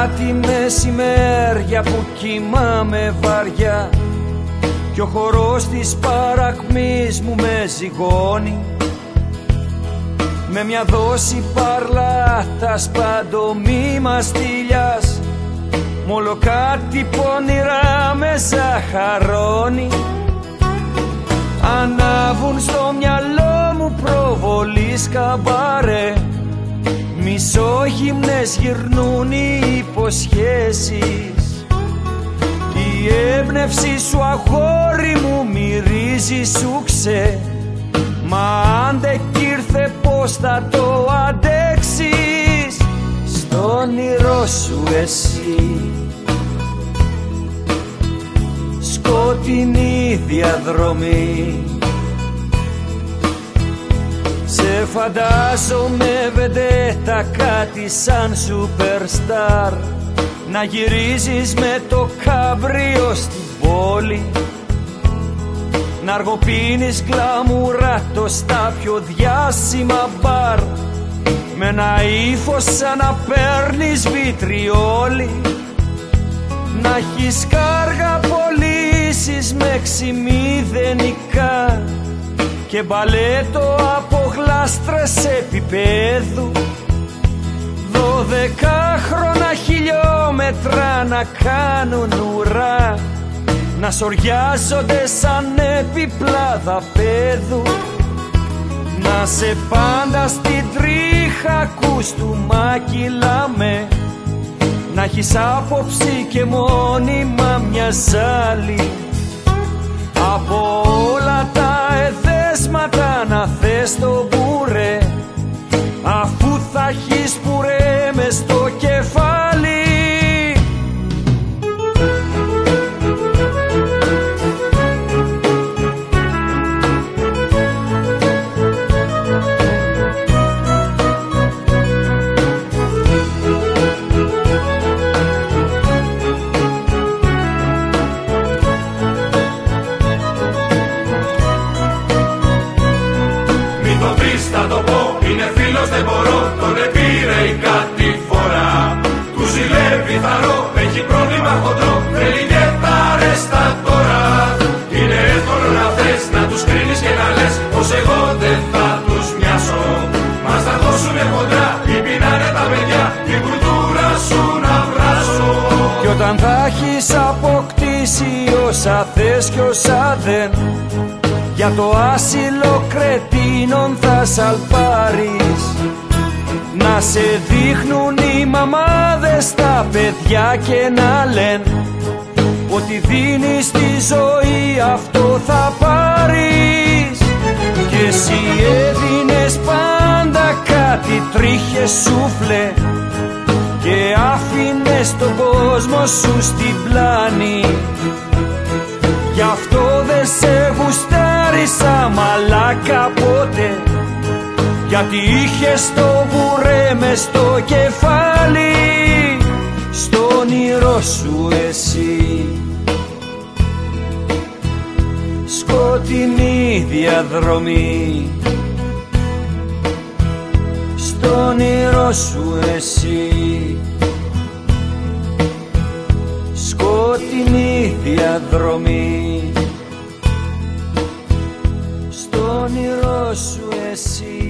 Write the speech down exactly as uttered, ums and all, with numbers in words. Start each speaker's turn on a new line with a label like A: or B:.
A: Κάτι μεσημέρια που κοιμάμαι βαριά κι ο χορός της παρακμής μου με ζυγώνει, με μια δόση παρλάτας παντομήμα στυλιάς, μόλο κάτι πονηρά με ζαχαρώνει. Ανάβουν στο μυαλό μου προβολής καμπάρε, μισόγυμνες γυρνούν οι υποσχέσεις. Η έμπνευση σου αγόρι μου μυρίζει σου ξέ, μα άντε κι ήρθε πως θα το αντέξεις στο όνειρό σου εσύ. Σκοτεινή διαδρομή, σε φαντάζομαι βεντέτα κάτι σαν σούπερσταρ, να γυρίζεις με το κάμπριο στην πόλη, να αργοπίνεις γκλαμουράτο στα πιο διάσημα μπαρ, με ένα ύφος σαν να παίρνεις βιτριόλι, να έχεις κάργα πωλήσεις με ξημηδενικά και μπαλέτο από γλάστρες επίπεδου. Δωδεκάχρονα χιλιόμετρα να κάνουν ουρά, να σοριάζονται σαν επιπλάδα πέδου, να σε πάντα στην τρίχα ακούς του μάκυλαμε, να έχεις άποψη και μόνιμα μια ζάλη. Από όλα τα εδέσματα να θες το μπουρέ, αφού θα έχεις πουρέ μες στο κεφάλι.
B: Θα το πω, είναι φίλος δεν μπορώ, τον επήρε η κάτι φορά. Του ζηλεύει θαρό, έχει πρόβλημα χοντρό, θέλει διετάρες τα τώρα. Είναι εύκολο να θες, να τους κρίνεις και να λες πως εγώ δεν θα τους μοιάσω. Μας θα δώσουνε χοντρά, ή πεινάνε τα παιδιά, την κουλτούρα σου να βράσω.
A: Κι όταν θα έχεις αποκτήσει όσα θες κι όσα δεν, για το άσυλο κρετίνων θα σαλπάρεις, να σε δείχνουν οι μαμάδες στα παιδιά και να λένε ότι δίνεις τη ζωή αυτό θα πάρεις. Κι εσύ έδινες πάντα κάτι τρίχες σούφλε και άφηνες τον κόσμο σου στην πλάνη. Γι' αυτό δεν σε γουστάρισα μαλάκα ποτέ, γιατί είχες το μπουρέ μες στο κεφάλι, στο όνειρό σου εσύ. Σκοτεινή διαδρομή, στο όνειρό σου εσύ. Σκοτεινή διαδρομή, στο όνειρό σου εσύ.